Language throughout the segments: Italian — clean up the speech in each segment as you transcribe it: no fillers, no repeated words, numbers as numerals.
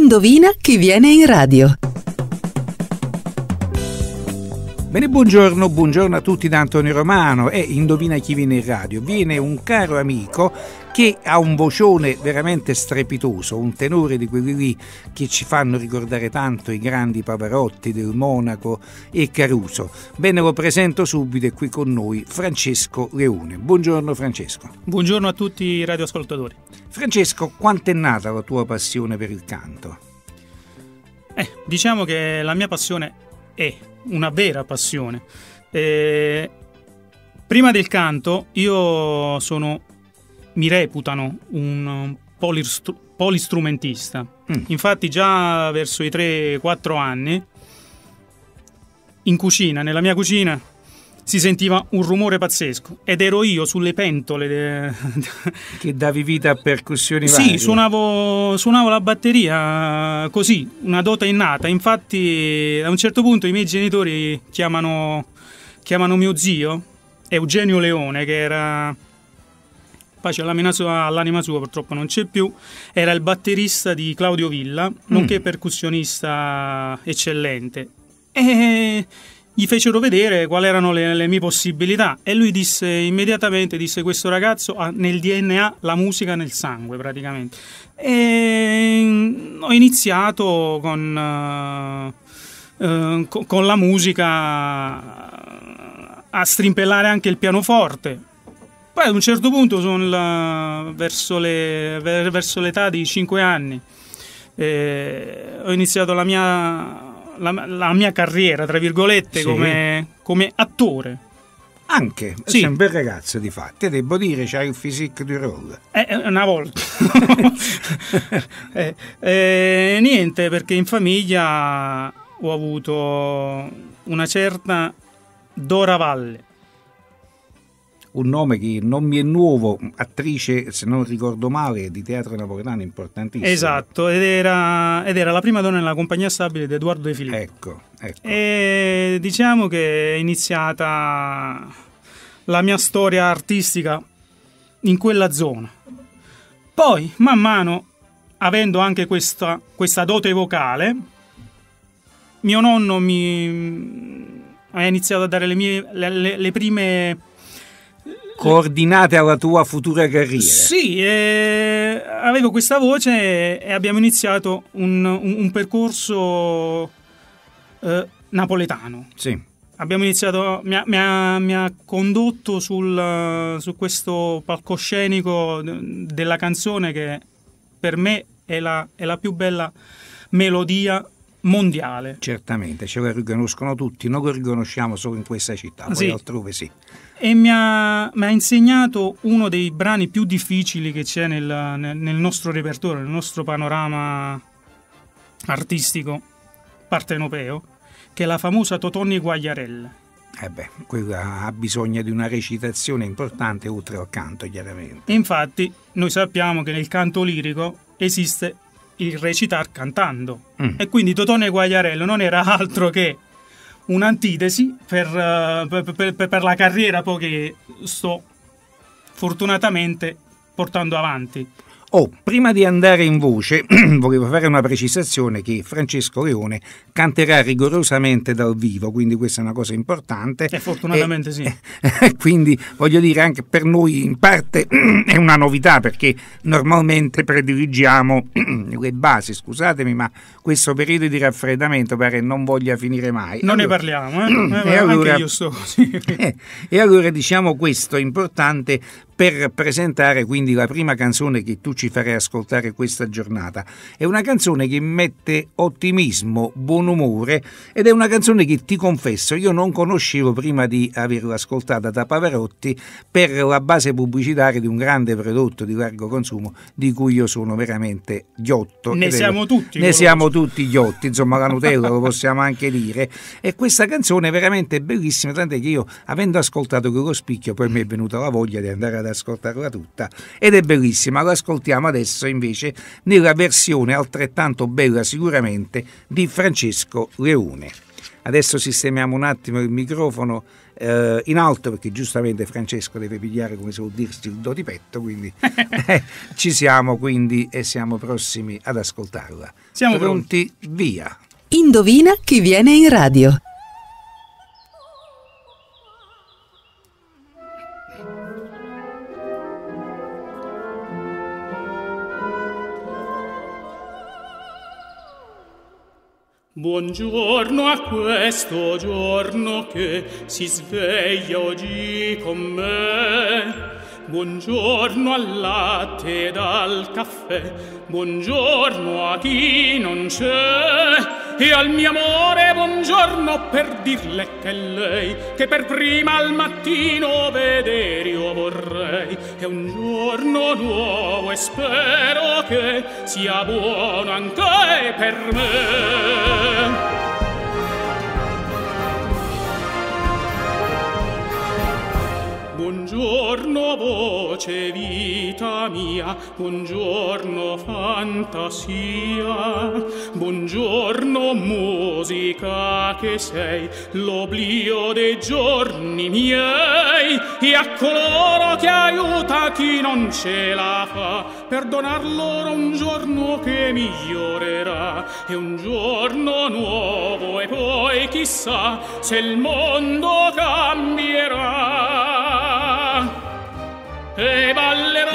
Indovina chi viene in radio. Bene, buongiorno a tutti da Antonio Romano. E indovina chi viene in radio. Viene un caro amico che ha un vocione veramente strepitoso, un tenore di quelli lì che ci fanno ricordare tanto i grandi Pavarotti del Monaco e Caruso. Bene, lo presento subito, è qui con noi Francesco Leone. Buongiorno Francesco. Buongiorno a tutti i radioascoltatori. Francesco, quanto è nata la tua passione per il canto? Diciamo che la mia passione è una vera passione. Prima del canto mi reputano un polistrumentista. Infatti già verso i 3-4 anni nella mia cucina si sentiva un rumore pazzesco ed ero io sulle pentole che davi vita a percussioni Sì, varie. suonavo la batteria così, una dote innata. Infatti a un certo punto i miei genitori chiamano mio zio Eugenio Leone, che era, pace all'anima sua, purtroppo non c'è più, era il batterista di Claudio Villa, nonché percussionista eccellente, e gli fecero vedere quali erano le mie possibilità e lui immediatamente disse: questo ragazzo ha nel DNA la musica nel sangue praticamente. E ho iniziato con la musica a strimpellare anche il pianoforte. Poi ad un certo punto verso l'età di 5 anni ho iniziato la mia carriera, tra virgolette, sì, come attore. Anche? Sì. Sei un bel ragazzo, di fatti. Devo dire, c'hai il physique du rôle. Una volta. Niente, perché in famiglia ho avuto una certa Dora Valle. Un nome che non mi è nuovo, attrice, se non ricordo male, di teatro napoletano importantissimo. Esatto, ed era la prima donna nella compagnia stabile di Edoardo De Filippo. Ecco. E diciamo che è iniziata la mia storia artistica in quella zona. Poi, man mano, avendo anche questa dote vocale, mio nonno ha iniziato a dare le prime coordinate alla tua futura carriera. Sì, avevo questa voce e abbiamo iniziato un percorso napoletano. Sì. Abbiamo iniziato, mi ha condotto su questo palcoscenico della canzone che per me è la più bella melodia mondiale. Certamente, ce lo riconoscono tutti, noi lo riconosciamo solo in questa città, poi sì, altrove sì. E mi ha insegnato uno dei brani più difficili che c'è nel nostro repertorio, nel nostro panorama artistico partenopeo, che è la famosa Totonni Guagliarella. Quella ha bisogno di una recitazione importante oltre al canto, chiaramente. Infatti noi sappiamo che nel canto lirico esiste il recitar cantando, e quindi Totone Guagliarello non era altro che un'antitesi per la carriera poi che sto fortunatamente portando avanti. Prima di andare in voce volevo fare una precisazione che Francesco Leone canterà rigorosamente dal vivo, quindi questa è una cosa importante. E fortunatamente sì. Quindi voglio dire, anche per noi in parte è una novità, perché normalmente prediligiamo le basi, scusatemi, ma questo periodo di raffreddamento pare non voglia finire mai. Non ne parliamo, allora, anche io sto così. E allora diciamo questo è importante per presentare quindi la prima canzone che tu ci farai ascoltare questa giornata. È una canzone che mette ottimismo, buon umore, ed è una canzone che, ti confesso, io non conoscevo prima di averla ascoltata da Pavarotti per la base pubblicitaria di un grande prodotto di largo consumo di cui io sono veramente ghiotto. Ne siamo tutti giotti, insomma, la Nutella lo possiamo anche dire. E questa canzone è veramente bellissima, tant'è che io, avendo ascoltato quello spicchio, poi mi è venuta la voglia di andare ad ascoltarla tutta, ed è bellissima. La ascoltiamo adesso invece nella versione altrettanto bella sicuramente di Francesco Leone. Adesso sistemiamo un attimo il microfono in alto, perché giustamente Francesco deve pigliare, come si può dirsi, il do di petto, quindi ci siamo quindi e siamo prossimi ad ascoltarla. Siamo pronti? Via! Indovina chi viene in radio. Buongiorno a questo giorno che si sveglia oggi con me. Buongiorno al latte ed al caffè, buongiorno a chi non c'è. E al mio amore buongiorno per dirle che lei, che per prima al mattino vedere io vorrei. È un giorno nuovo e spero che sia buono anche per me. Buongiorno voce vita mia, buongiorno fantasia, buongiorno musica che sei l'oblio dei giorni miei, e a coloro che aiuta chi non ce la fa, per donar loro un giorno che migliorerà. È un giorno nuovo e poi chissà se il mondo cambierà. E ballerò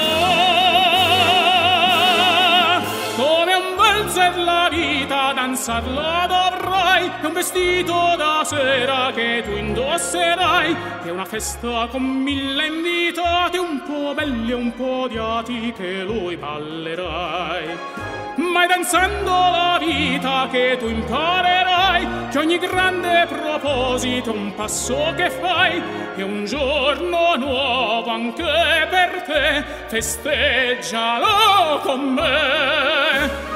come un valzer la vita, danzarla dovrai. È un vestito da sera che tu indosserai. È una festa con 1000 invitati, un po' belli e un po' odiati, che lui ballerai. Ma è danzando la vita che tu imparerai che ogni grande proposito, un passo che fai, è un giorno nuovo anche per te, festeggialo con me.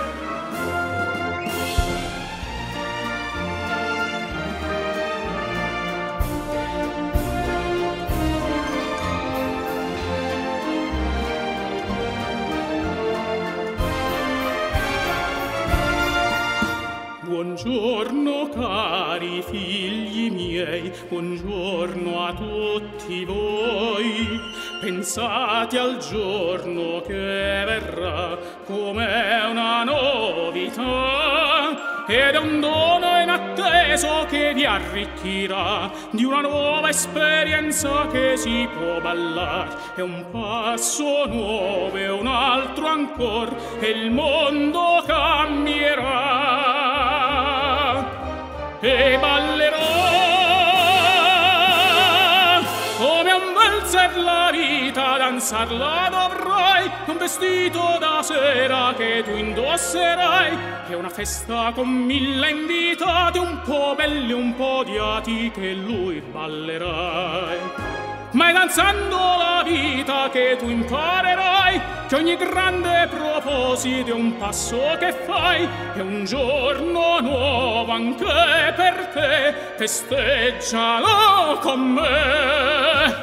Buongiorno cari figli miei, buongiorno a tutti voi. Pensate al giorno che verrà come una novità, ed è un dono inatteso che vi arricchirà di una nuova esperienza che si può ballare. È un passo nuovo e un altro ancora, e il mondo cambierà. E ballerò come un valzer la vita, danzarla dovrai. Un vestito da sera che tu indosserai. È una festa con 1000 invitati, un po' belli e un po' odiati, che lui ballerai. Ma è danzando la vita che tu imparerai che ogni grande proposito è un passo che fai. È un giorno nuovo anche per te, festeggialo con me.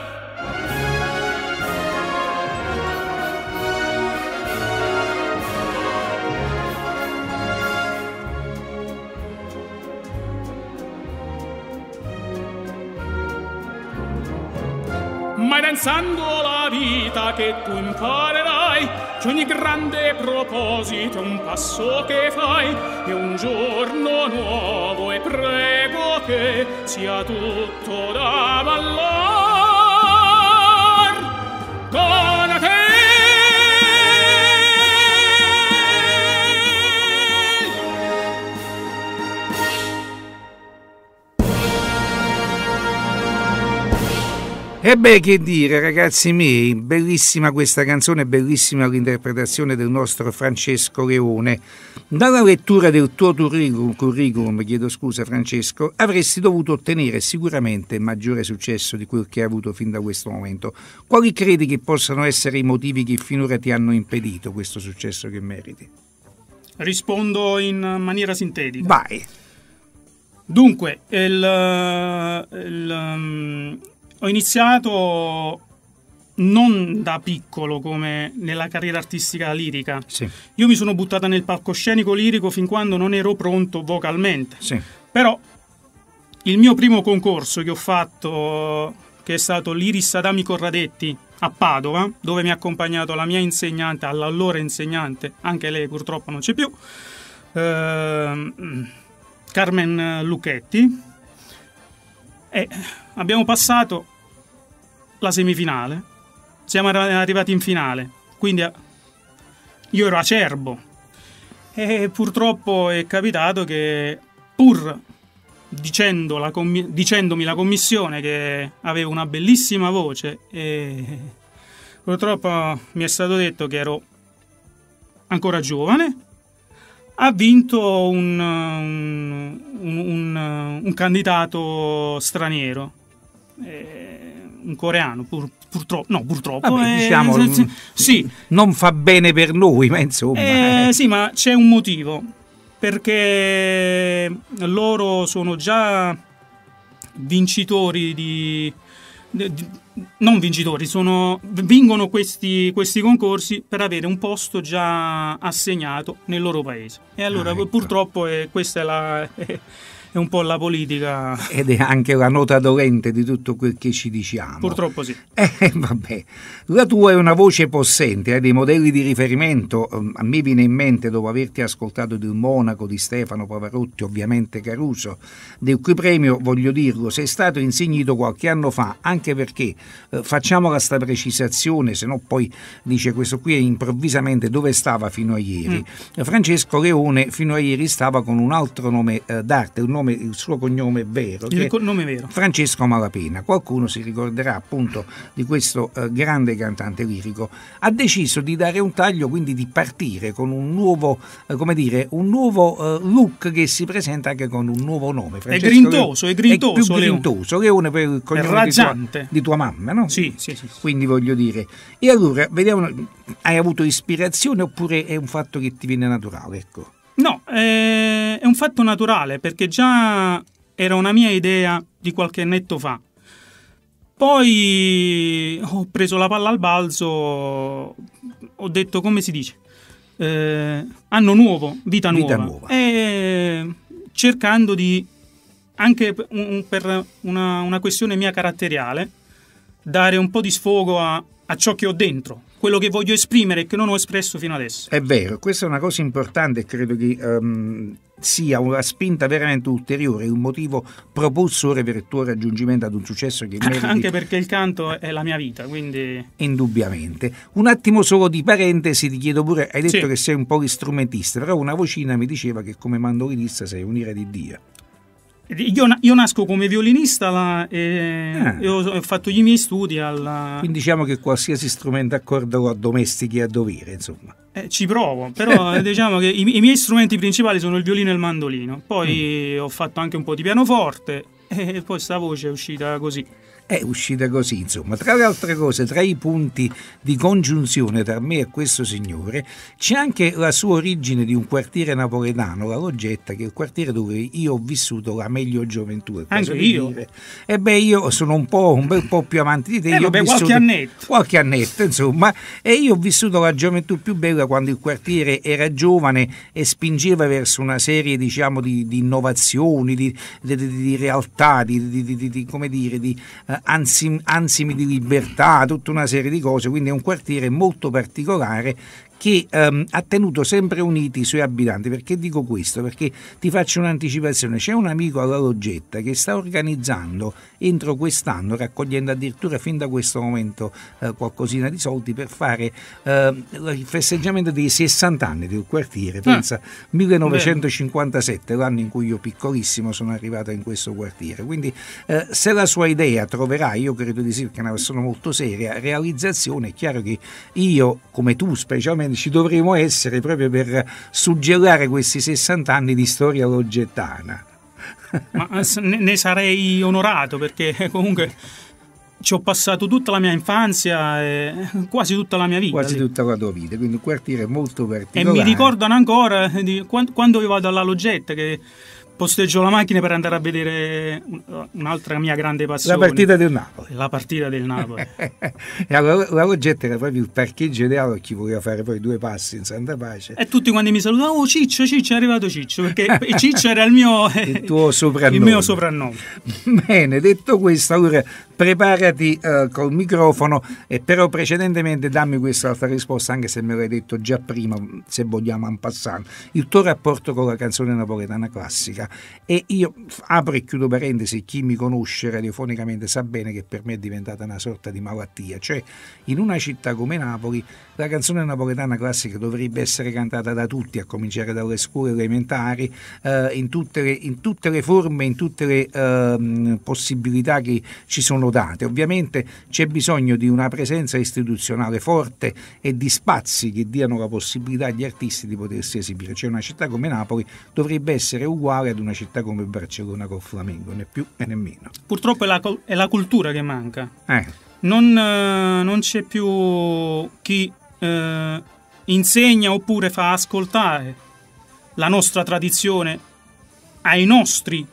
Ma è danzando la vita che tu imparerai che ogni grande proposito è un passo che fai. È un giorno nuovo e prego che sia tutto da ballar con te. E beh, che dire, ragazzi miei, bellissima questa canzone, bellissima l'interpretazione del nostro Francesco Leone. Dalla lettura del tuo curriculum, chiedo scusa Francesco, avresti dovuto ottenere sicuramente maggiore successo di quel che hai avuto fin da questo momento. Quali credi che possano essere i motivi che finora ti hanno impedito questo successo che meriti? Rispondo in maniera sintetica. Vai. Dunque, ho iniziato non da piccolo come nella carriera artistica lirica. Sì. Io mi sono buttata nel palcoscenico lirico fin quando non ero pronto vocalmente. Sì. Però il mio primo concorso che ho fatto, che è stato l'Iris Adami Corradetti a Padova, dove mi ha accompagnato la mia insegnante, all'allora insegnante, anche lei purtroppo non c'è più, Carmen Lucchetti, e abbiamo passato la semifinale, siamo arrivati in finale, quindi io ero acerbo e purtroppo è capitato che, pur dicendomi la commissione che avevo una bellissima voce, e purtroppo mi è stato detto che ero ancora giovane, ha vinto un candidato straniero, un coreano, purtroppo. Vabbè, diciamo, sì. Non fa bene per noi, ma insomma. Sì, ma c'è un motivo, perché loro sono già vincitori non vincitori, vincono questi concorsi per avere un posto già assegnato nel loro paese. E allora ecco. Purtroppo questa è un po' la politica. Ed è anche la nota dolente di tutto quel che ci diciamo. Purtroppo sì. Vabbè. La tua è una voce possente, hai dei modelli di riferimento. A me viene in mente, dopo averti ascoltato del Monaco, di Stefano Pavarotti, ovviamente Caruso, del cui premio, voglio dirlo, sei stato insignito qualche anno fa, anche perché, facciamola sta precisazione, se no poi dice questo qui improvvisamente dove stava fino a ieri. Francesco Leone fino a ieri stava con un altro nome d'arte, il suo cognome è vero, Il nome è vero. Francesco Malapena. Qualcuno si ricorderà appunto di questo grande cantante lirico. Ha deciso di dare un taglio, quindi di partire con un nuovo, look che si presenta anche con un nuovo nome. Francesco è grintoso. È più grintoso. Leone per il cognome di tua mamma, no? Sì. Quindi voglio dire. E allora, vediamo, hai avuto ispirazione oppure è un fatto che ti viene naturale, ecco? No, è un fatto naturale, perché già era una mia idea di qualche annetto fa. Poi ho preso la palla al balzo, ho detto, come si dice, anno nuovo, vita nuova. E cercando di, anche per una questione mia caratteriale, dare un po' di sfogo a ciò che ho dentro, quello che voglio esprimere e che non ho espresso fino adesso. È vero, questa è una cosa importante e credo che sia una spinta veramente ulteriore, un motivo propulsore per il tuo raggiungimento ad un successo che meriti. Anche perché il canto è la mia vita, quindi. Indubbiamente. Un attimo solo di parentesi, ti chiedo pure, hai detto Sì. che sei un polistrumentista, però una vocina mi diceva che come mandolinista sei un'ira di Dio. Io nasco come violinista e ho fatto i miei studi Quindi diciamo che qualsiasi strumento a corda lo addomestichi a dovere, insomma. Ci provo, però diciamo che i miei strumenti principali sono il violino e il mandolino. Poi ho fatto anche un po' di pianoforte e poi sta voce è uscita così. È uscita così, insomma. Tra le altre cose, tra i punti di congiunzione tra me e questo signore c'è anche la sua origine di un quartiere napoletano, la Loggetta, che è il quartiere dove io ho vissuto la meglio gioventù. Anche io? Io sono un bel po' più avanti di te. Io ho vissuto qualche annetto, insomma, e io ho vissuto la gioventù più bella quando il quartiere era giovane e spingeva verso una serie, diciamo, di innovazioni, di realtà, come dire, di ansimi di libertà, tutta una serie di cose, quindi è un quartiere molto particolare che ha tenuto sempre uniti i suoi abitanti. Perché dico questo? Perché ti faccio un'anticipazione: c'è un amico alla Loggetta che sta organizzando entro quest'anno, raccogliendo addirittura fin da questo momento qualcosina di soldi per fare il festeggiamento dei 60 anni del quartiere. Pensa, 1957, l'anno in cui io piccolissimo sono arrivato in questo quartiere. Quindi se la sua idea troverà, io credo di sì, perché è una persona molto seria, realizzazione, è chiaro che io, come tu specialmente, ci dovremo essere proprio per suggellare questi 60 anni di storia loggettana. Ma ne sarei onorato, perché comunque ci ho passato tutta la mia infanzia e quasi tutta la mia vita. Quasi tutta la tua vita, quindi un quartiere molto particolare. E mi ricordano ancora quando io vado alla Loggetta, che posteggio la macchina per andare a vedere un'altra mia grande passione. La partita del Napoli. La partita del Napoli. E allora la Logetta era proprio il parcheggio ideale, chi voleva fare poi 2 passi in Santa Pace. E tutti quando mi salutavano, oh Ciccio, è arrivato Ciccio, perché Ciccio era il mio soprannome. Il mio soprannome. Bene, detto questo, allora preparati col microfono, però precedentemente dammi quest'altra risposta, anche se me l'hai detto già prima, se vogliamo en passant. Il tuo rapporto con la canzone napoletana classica. E io apro e chiudo parentesi, chi mi conosce radiofonicamente sa bene che per me è diventata una sorta di malattia, cioè in una città come Napoli la canzone napoletana classica dovrebbe essere cantata da tutti, a cominciare dalle scuole elementari, in tutte le forme, in tutte le possibilità che ci sono date. Ovviamente c'è bisogno di una presenza istituzionale forte e di spazi che diano la possibilità agli artisti di potersi esibire. Cioè una città come Napoli dovrebbe essere uguale ad una città come Barcellona col Flamengo, né più e né meno. Purtroppo è la cultura che manca. Non c'è più chi insegna oppure fa ascoltare la nostra tradizione ai nostri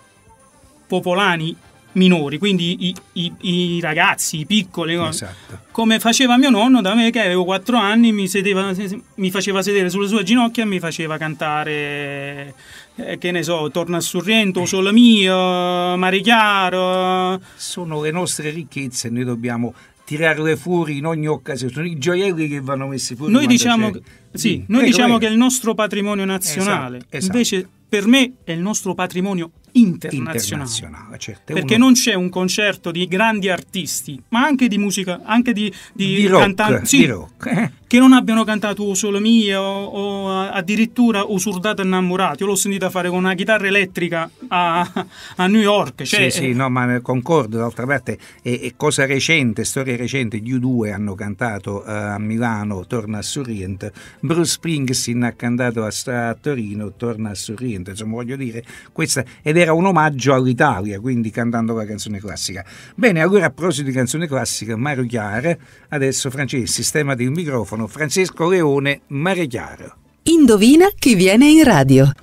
popolani minori, quindi i ragazzi, i piccoli. Esatto. Come faceva mio nonno da me che avevo 4 anni, mi faceva sedere sulle sue ginocchia e mi faceva cantare, che ne so, Torna a Sorrento, Sole mio, Mare Chiaro. Sono le nostre ricchezze, noi dobbiamo tirarle fuori in ogni occasione, sono i gioielli che vanno messi fuori. Noi diciamo che è il nostro patrimonio nazionale, esatto. Invece per me è il nostro patrimonio internazionale, certo. Perché non c'è un concerto di grandi artisti, ma anche di musica, anche di cantanti, di rock. che non abbiano cantato O Sole Mio o addirittura O Surdato Innamorato. Io l'ho sentita fare con una chitarra elettrica a New York. Cioè, sì, no, ma concordo. D'altra parte è cosa recente, storia recente. Gli U2 hanno cantato a Milano Torna a Sorrento, Bruce Springsteen ha cantato a Torino Torna a Sorrento. Insomma, voglio dire, questa ed era un omaggio all'Italia, quindi cantando la canzone classica. Bene, allora a proposito di canzone classica, Mare Chiaro, adesso Francesco, sistemati il microfono, Francesco Leone, Mare Chiaro. Indovina chi viene in radio.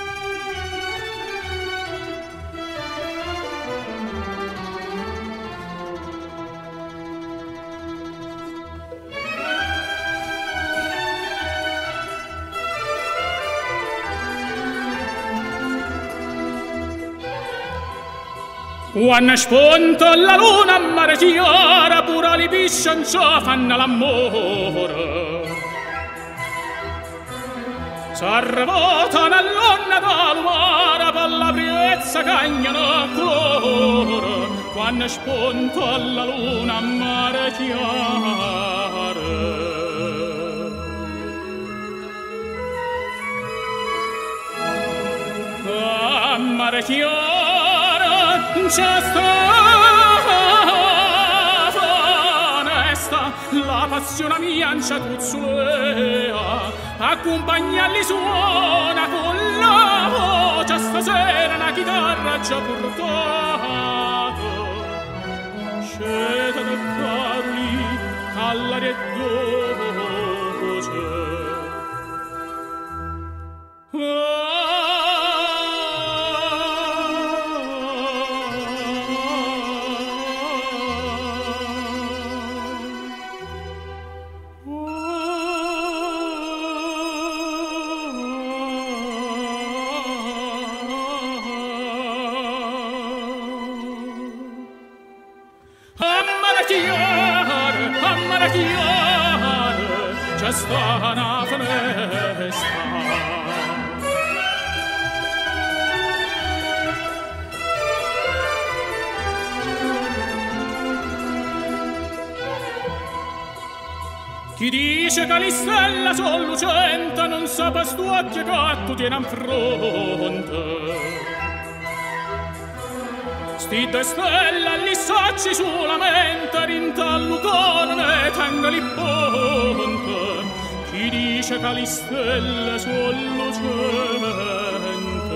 Quando spunto la luna a Mare Chiara, pure le pisce non ci fanno l'amore. S'arrevotano all'onna dal mare per la priezza cagnano colore. Quando spunto la luna a Mare Chiara. A Mare Chiara c'è stata onesta la passione mia in ciatuzzulea, accompagnarli suona con la voce stasera una chitarra già portata. Sceta da Caroli all'aria e dolce. C'è sta una finestra. Chi dice che le stelle sono lucente non sa per sto occhio che tu tieni in fronte. Sti due stelle li sacci sulla mente, rintallo con me tengali ponte. Chi dice che le stelle sono lucente?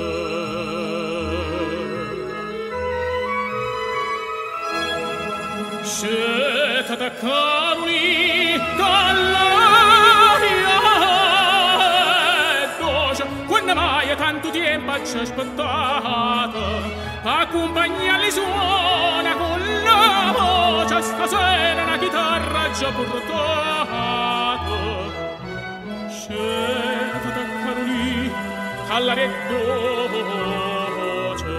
Sceta da Caroli dall'aria e doce, quando ormai tanto tempo ci aspettato, accompagna le suona con la voce, stasera una chitarra già portato. Scelta Carolì, alla voce.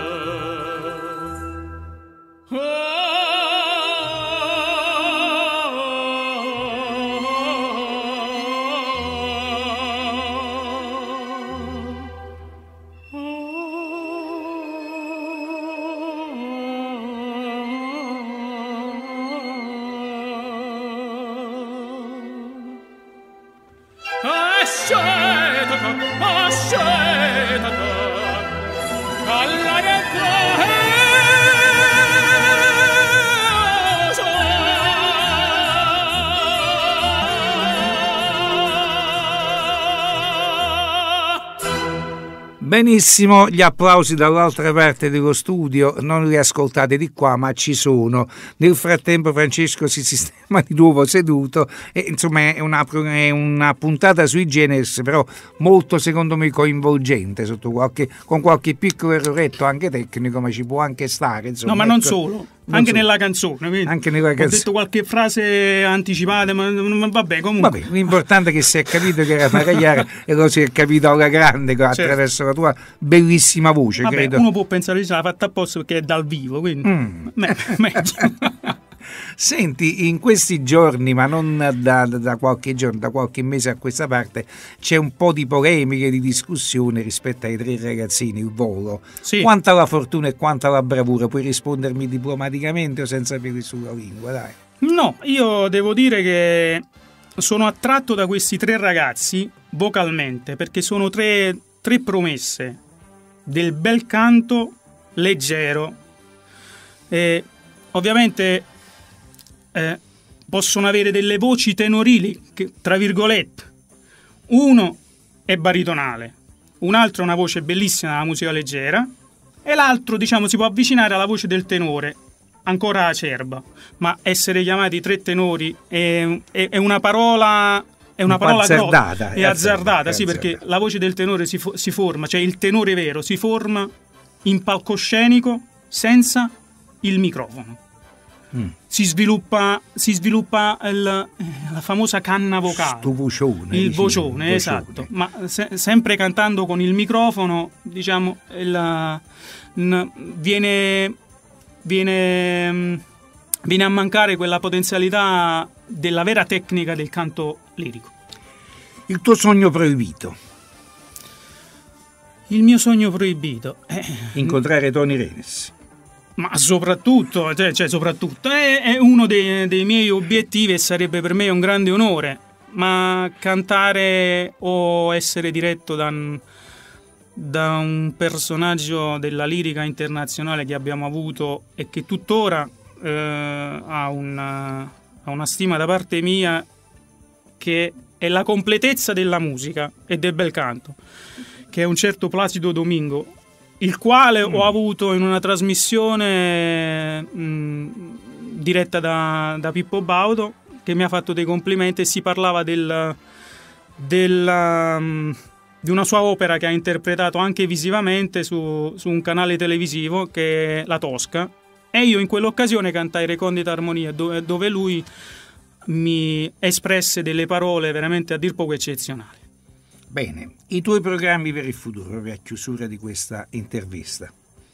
Benissimo, gli applausi dall'altra parte dello studio non li ascoltate di qua, ma ci sono. Nel frattempo Francesco si sistema di nuovo seduto e insomma è una puntata sui generis, però molto secondo me coinvolgente, con qualche piccolo erroretto anche tecnico, ma ci può anche stare. Insomma, no, ma non solo. Anche nella canzone, anche nella canzone. Ho detto qualche frase anticipata, ma vabbè, comunque. Vabbè, l'importante è che si è capito che era una cagliara e lo si è capito alla grande attraverso la tua bellissima voce. Vabbè, credo. Uno può pensare che l'ha fatta apposta perché è dal vivo, quindi meglio. Senti, in questi giorni, ma non da qualche giorno, da qualche mese a questa parte, c'è un po' di polemiche, di discussione rispetto ai 3 ragazzini, il volo. Sì. Quanta la fortuna e quanta la bravura, puoi rispondermi diplomaticamente o senza peli sulla lingua, dai. No, io devo dire che sono attratto da questi 3 ragazzi vocalmente, perché sono tre promesse del bel canto leggero. E ovviamente possono avere delle voci tenorili che, tra virgolette, uno è baritonale, un altro ha una voce bellissima della musica leggera e l'altro, diciamo, si può avvicinare alla voce del tenore, ancora acerba, ma essere chiamati 3 tenori è una parola azzardata, è azzardata, sì, perché la voce del tenore si forma, cioè il tenore vero si forma in palcoscenico senza il microfono. Si sviluppa la famosa canna vocale, il vocione, esatto, ma sempre cantando con il microfono, diciamo, viene a mancare quella potenzialità della vera tecnica del canto lirico. Il tuo sogno proibito? Il mio sogno proibito è incontrare Tony Renis. Ma soprattutto è uno dei miei obiettivi e sarebbe per me un grande onore, ma cantare o essere diretto da un personaggio della lirica internazionale che abbiamo avuto e che tuttora ha una stima da parte mia, che è la completezza della musica e del bel canto, che è un certo Placido Domingo, il quale ho avuto in una trasmissione diretta da Pippo Baudo, che mi ha fatto dei complimenti, e si parlava di una sua opera che ha interpretato anche visivamente su un canale televisivo, che è La Tosca, e io in quell'occasione cantai Recondita Armonia, dove lui mi espresse delle parole veramente a dir poco eccezionali. Bene, i tuoi programmi per il futuro, proprio a chiusura di questa intervista.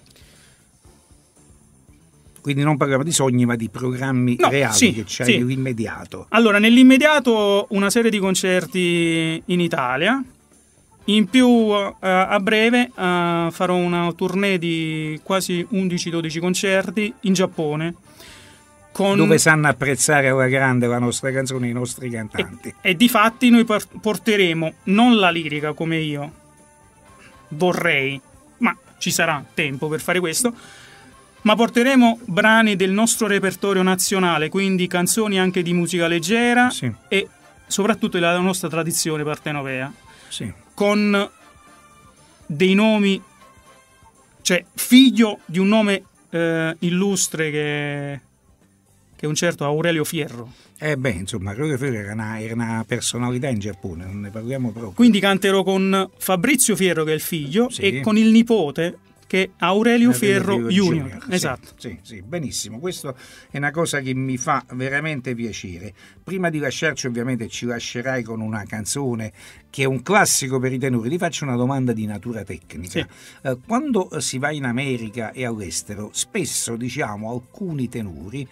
Quindi non parliamo di sogni, ma di programmi reali che c'hai nell'immediato. Allora, nell'immediato una serie di concerti in Italia, in più a breve farò una tournée di quasi 11-12 concerti in Giappone. Dove sanno apprezzare alla grande la nostra canzone e i nostri cantanti. E difatti noi porteremo non la lirica come io vorrei, ma ci sarà tempo per fare questo, ma porteremo brani del nostro repertorio nazionale, quindi canzoni anche di musica leggera, sì, e soprattutto della nostra tradizione partenopea, sì, con dei nomi, cioè figlio di un nome illustre che che è un certo Aurelio Fierro. Insomma, Aurelio Fierro era una personalità in Giappone, non ne parliamo proprio. Quindi canterò con Fabrizio Fierro, che è il figlio, Sì. e con il nipote, che è Aurelio Fierro Junior. Esatto. Sì, benissimo. Questo è una cosa che mi fa veramente piacere. Prima di lasciarci, ovviamente, ci lascerai con una canzone che è un classico per i tenori. Ti faccio una domanda di natura tecnica. Sì. Quando si va in America e all'estero, spesso, diciamo, alcuni tenori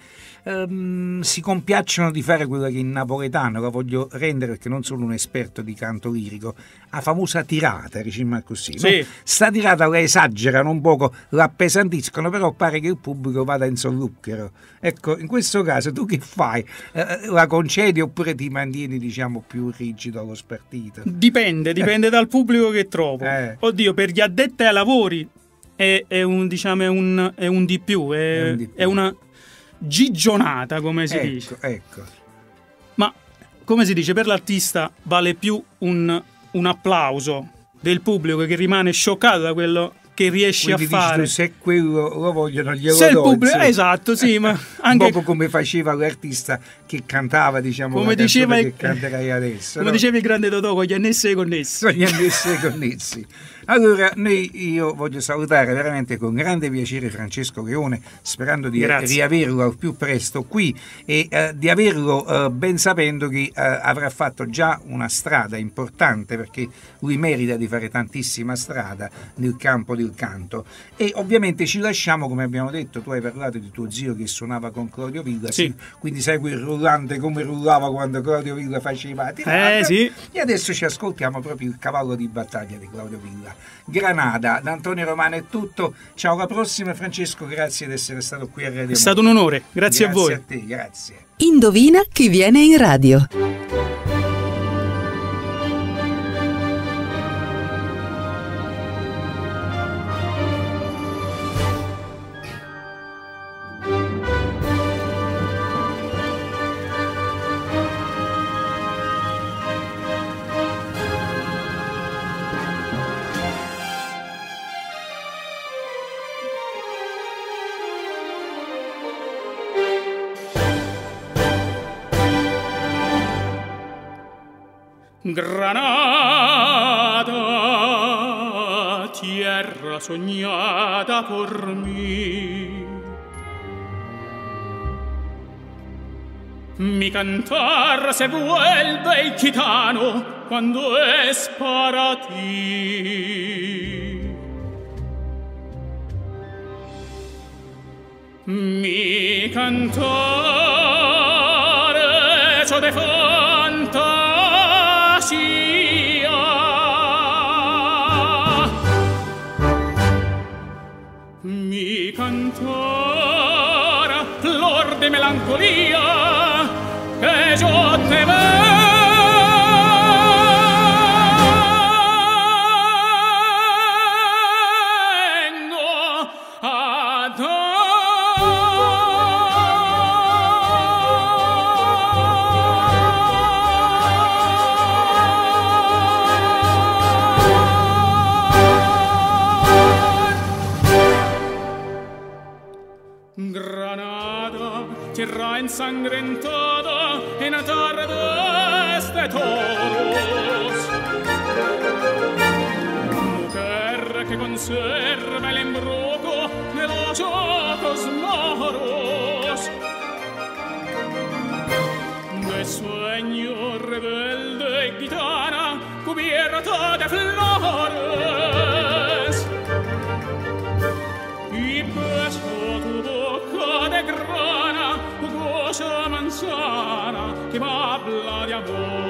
si compiacciono di fare quella che in napoletano, la voglio rendere perché non sono un esperto di canto lirico, la famosa tirata, diciamo così. Sì. No? Sta tirata la esagerano un poco, la appesantiscono, però pare che il pubblico vada in solluchero. Ecco, in questo caso tu che fai? La concedi oppure ti mantieni, diciamo, più rigido allo spartito? Dipende dal pubblico che trovo. Oddio, per gli addetti ai lavori è un di più, è una gigionata, come si dice. Ecco. Ma come si dice, per l'artista vale più un applauso del pubblico che rimane scioccato da quello che riesci Quindi a fare. Dici tu, se quello lo vogliono glielo Se il do, pubblico, insomma. esatto, sì, ma anche un poco come faceva l'artista che cantava, diciamo, come la diceva che canterai adesso, come diceva il grande Totò, con gli annessi e i connessi. Con gli annessi e i connessi. Allora, io voglio salutare veramente con grande piacere Francesco Leone, sperando di riaverlo al più presto qui e di averlo ben sapendo che avrà fatto già una strada importante, perché lui merita di fare tantissima strada nel campo del canto. E ovviamente ci lasciamo, come abbiamo detto, tu hai parlato di tuo zio che suonava con Claudio Villa, sì. Quindi sai quel rullante come rullava quando Claudio Villa faceva la tirata. Sì. E adesso ci ascoltiamo proprio il cavallo di battaglia di Claudio Villa. Granada, da Antonio Romano è tutto. Ciao, alla prossima. Francesco, grazie di essere stato qui a Radio Mondo. È stato un onore, grazie a voi. Grazie a te, grazie. Indovina chi viene in radio. Granada, tierra soñada por mí, mi cantar se vuelve gitano cuando es para ti. Mi cantar hecho de mi cantora flor de melancolía que yo te vengo a dar. Granada, tierra ensangrentada en tardes de toros, mujer que conserva el embrujo de los ojos moros, de sueño rebelde y gitana cubierta de flores, y beso tu boca de grana, jugosa manzana que me habla de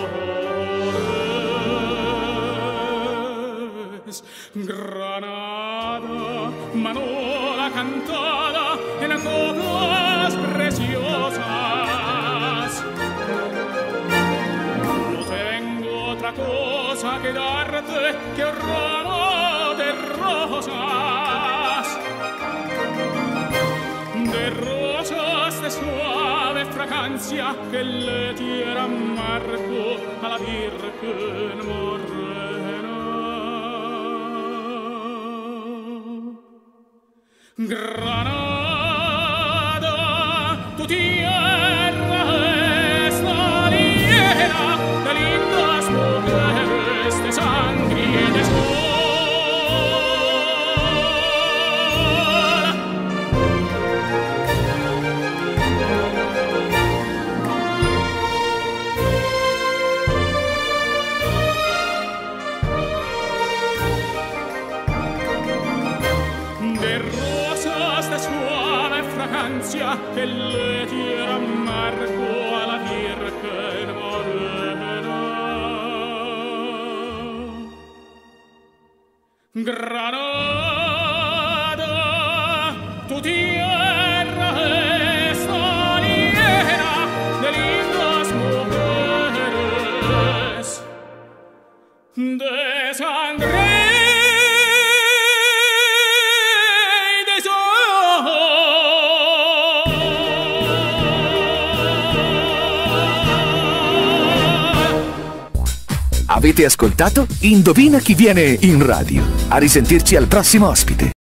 amores. Granada, manola cantada en coplas preciosas, no tengo otra cosa que darte que un ramo de rosas, de rosas de suave fragancia que le dieran marco a la Virgen morena. Granada, tu tierra ansia che le tira amargo alla virgen morena. Granada, tu tierra es aliena de lindas mujeres, de sangre y de sol. Avete ascoltato Indovina chi viene in radio. A risentirci al prossimo ospite.